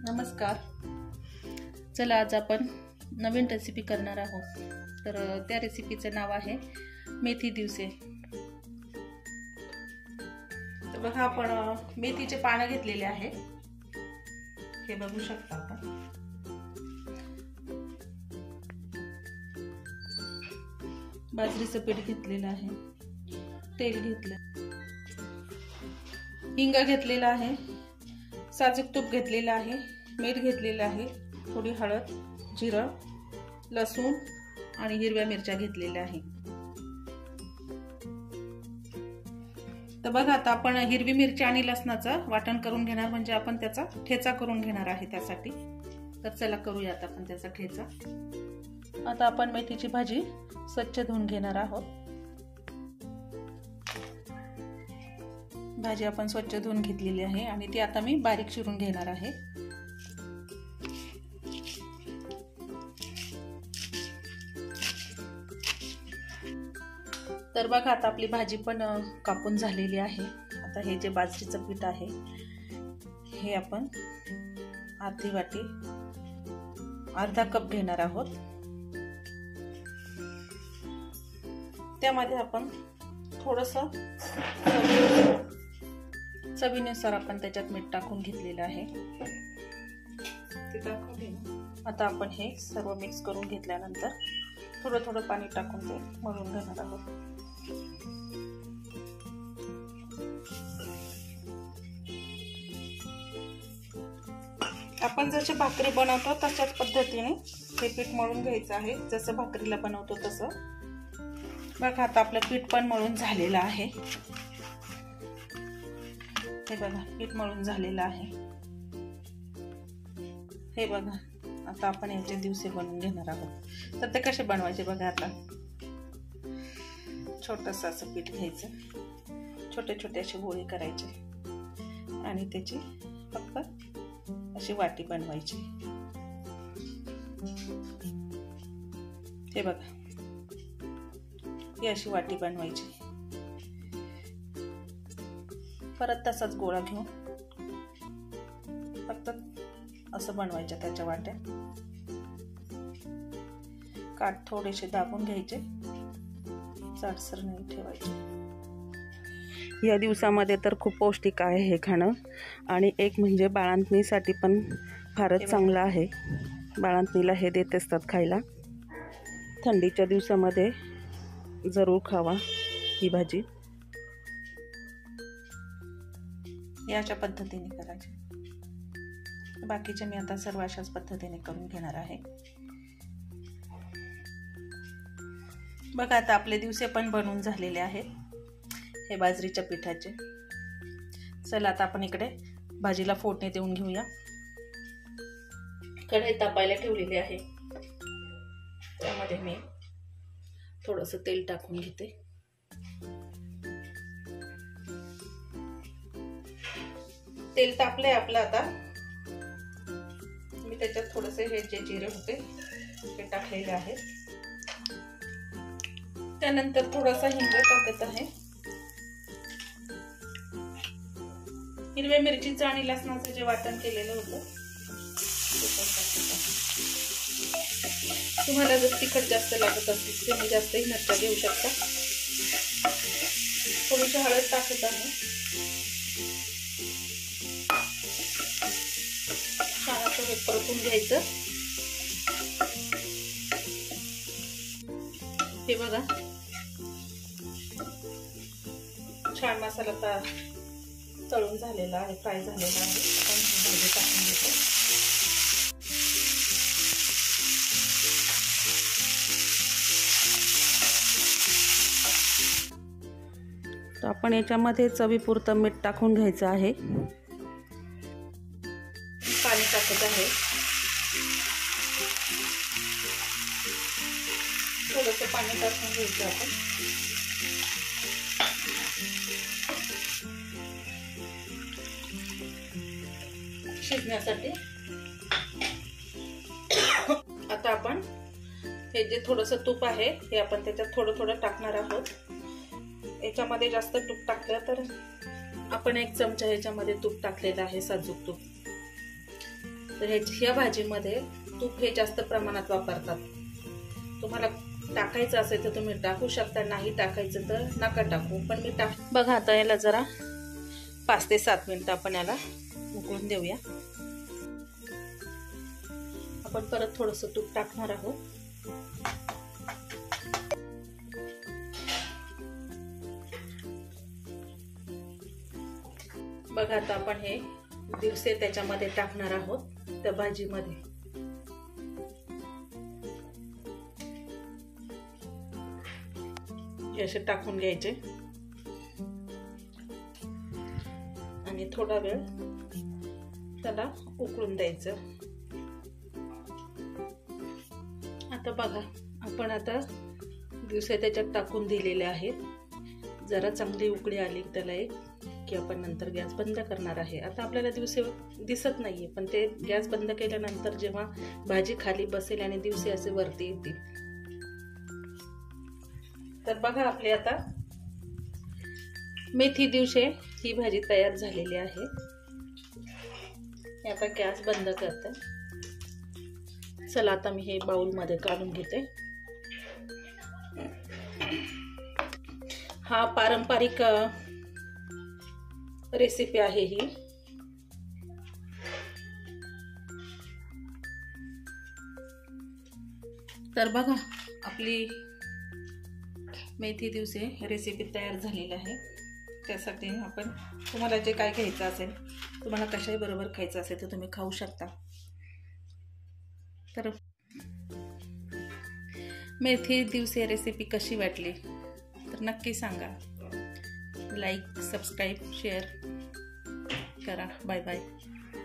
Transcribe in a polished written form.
नमस्कार. चला आज आपण नवीन रेसिपी करणार आहोत. तर त्या रेसिपीचं नाव आहे मेथी दिवसे. तर बघा, आपण मेथीचे पानं घेतलेले आहे, हे बघू शकता आपण. बाजरीचं पीठ घेतलेलं आहे, तेल घेतलं, हिंग घेतलेला आहे, साजूक तूप घेतलेलं आहे, मीठ घेतलेलं आहे, थोडी हळद, जिरं, लसूण आणि हिरव्या मिरच्या घेतलेल्या आहे. तर बघा, आता आपण हिरवी मिरची आणि लसणाचं वाटण करून घेणार, म्हणजे आपण त्याचा ठेचा करून घेणार आहे त्यासाठी. तर चला करूयात आपण त्याचा ठेचा. आता आपण मेथीची भाजी स्वच्छ धुवून घेणार आहोत. भाजी आपण स्वच्छ धुवून घेतलेली आहे आणि ती आता मी बारीक चिरून घेणार आहे. तर बघा, आता आपली भाजी पण कापून झालेली आहे. आता हे जे बाजरीचं पीठ आहे हे आपण अर्धी वाटी, अर्धा कप घेणार आहोत. त्यामध्ये आपण थोडंसं चवीनुसार आपण त्याच्यात मीठ टाकून घेतलेलं आहे. आता आपण हे सर्व मिक्स करून घेतल्यानंतर थोडं थोडं पाणी टाकून ते मळून घेणार आहोत. आपण जसे भाकरी बनवतो तशाच पद्धतीने हे पीठ मळून घ्यायचं आहे, जसं भाकरीला बनवतो तसं. बघा, आता आपलं पीठ पण मळून झालेलं आहे. हे बघा, पीठ मळून झालेलं आहे. हे बघा, आता आपण याचे दिवसे बनवून घेणार आहोत. तर ते कसे बनवायचे बघा. आता छोटंसं असं पीठ घ्यायचं, छोटे छोटे असे गोळे करायचे आणि त्याची फक्त अशी वाटी बनवायची. हे बघा, ही अशी वाटी बनवायची. परत तसाच गोळा घेऊन फक्त असं बनवायचं त्याच्या वाट्या. काठ थोडेसे दाबून घ्यायचे, जाडसर नाही ठेवायचे. या दिवसामध्ये तर खूप पौष्टिक आहे हे खाणं, आणि एक म्हणजे बाळंतणीसाठी पण फारच चांगलं आहे. बाळंतणीला हे देत असतात खायला. थंडीच्या दिवसामध्ये जरूर खावा ही भाजी. याच्या पद्धतीने करायचे. बाकीचे मी आता सर्व अशाच पद्धतीने करून घेणार आहे. बघा, आता आपले दिवसे पण बनवून झालेले आहेत हे बाजरीच्या पिठाचे. चला आता आपण इकडे भाजीला फोडणी देऊन घेऊया. कढई तापायला ठेवलेली आहे, त्यामध्ये मी थोडंसं तेल टाकून घेते. तेल तापलंय आपलं. आता मी त्याच्यात थोडेसे हे जे जिरे होते ते टाकलेले आहेत. त्यानंतर थोडासा हिंग टाकत आहे. हिरव्या मिरचीचं आणि लसणाचं जे वाटण केलेलं होतं ते पण टाकत आहे. तुम्हाला जर तिखट जास्त लागत असेल तुम्ही जास्तही मिरच्या घेऊ शकता. थोडीशी हळद टाकत आहे. छान असं हे परतून घ्यायचं. हे बघा, छान मसाला तळून झालेला आहे, फ्राय झालेला आहे. आपण भाजी टाकून घेतो. तर आपण याच्यामध्ये चवीपुरतं मीठ टाकून घ्यायचं आहे. पाणी टाकत आहे. थोडंसं पाणी टाकून घ्यायचं आपण. शिजण्यासाठी. आता आपण हे जे थोडंसं तूप आहे हे आपण त्याच्यात थोडं थोडं टाकणार आहोत. याच्यामध्ये जास्त तूप टाकलं तर आपण 1 चमचा याच्यामध्ये तूप टाकलेलं आहे, साजूक तूप. तर ह्या भाजीमध्ये तूप हे जास्त प्रमाणात वापरतात. तुम्हाला टाकायचं असेल तर तुम्ही टाकू शकता, नाही टाकायचं तर नका टाकू, पण मी बघा आता याला जरा 5 ते 7 मिनिटं आपण याला उकळून देऊया. आपण परत थोडंसं तूप टाकणार आहोत. बघा आता आपण हे दिवसे त्याच्यामध्ये टाकणार आहोत त्या भाजीमध्ये. असे टाकून घ्यायचे आणि थोडा वेळ त्याला उकळून द्यायचं. आता बघा आपण आता दिवसे त्याच्यात टाकून दिलेले आहेत. जरा चांगली उकळी आली त्याला एक की आपण नंतर गॅस बंद करणार आहे. आता आपल्याला दिवसे दिसत नाहीये, पण ते गॅस बंद केल्यानंतर जेव्हा भाजी खाली बसेल आणि दिवसे असे वरती येतील. तर बघा आपली आता मेथी दिवसे ही भाजी तयार झालेली आहे. आता गॅस बंद करते. चला आता मी हे बाउल मध्ये काढून घेते. हा पारंपरिक रेसिपी आहे ही. तर बघा आपली मेथी दिवसे रेसिपी तयार झालेली आहे. त्यासाठी आपण तुम्हाला जे काय घ्यायचं असेल, तुम्हाला कशाही बरोबर खायचं असेल तर तुम्ही खाऊ शकता. तर मेथी दिवसे रेसिपी कशी वाटली तर नक्की सांगा. लाईक, सबस्क्राईब, शेअर करा. Bye bye.